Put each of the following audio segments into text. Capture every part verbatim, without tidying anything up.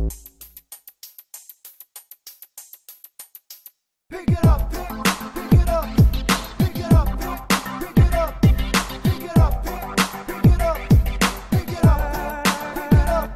Pick it up, pick, pick it up, pick it up, pick, pick it up, pick it up, pick, pick it up, pick it up, pick it up.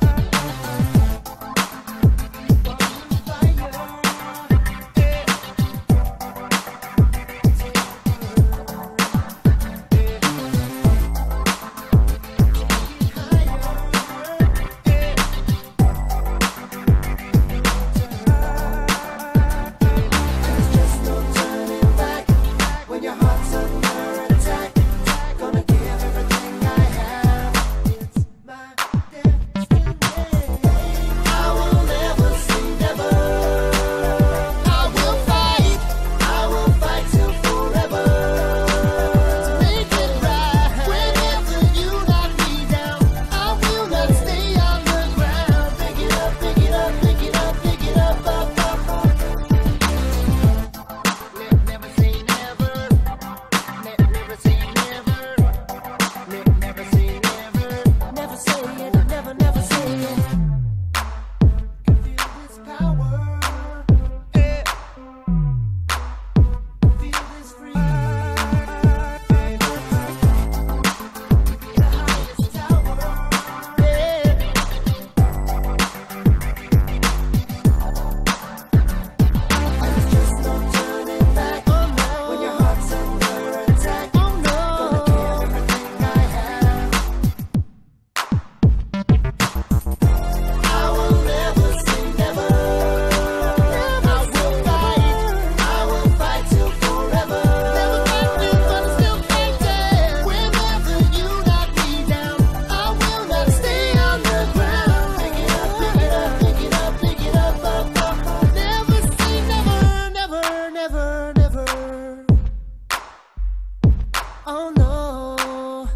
Oh no,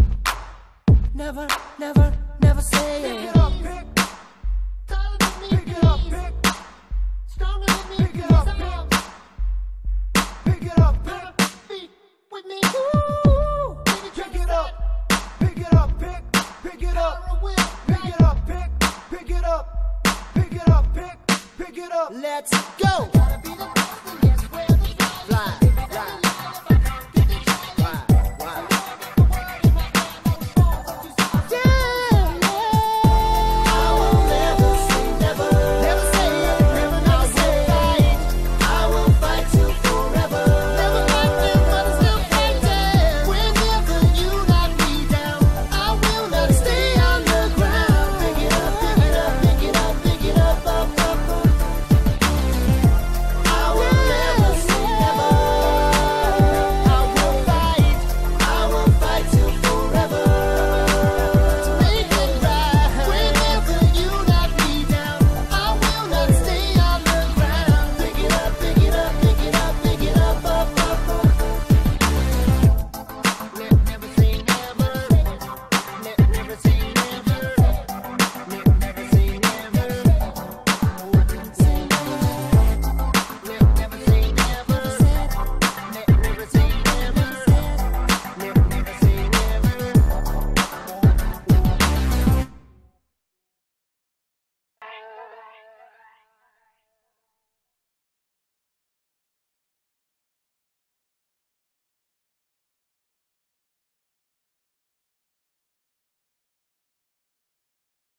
never, never, never say it. Pick it up, pick. Taller than me, pick it up, pick. Stronger than me, pick it up, pick. Pick it up, pick. Feet with me. Ooh, pick it up, pick it up, pick. Pick it up, pick it up, pick. Pick it up, pick it up, pick. Pick it up. Let's go. Fly, fly.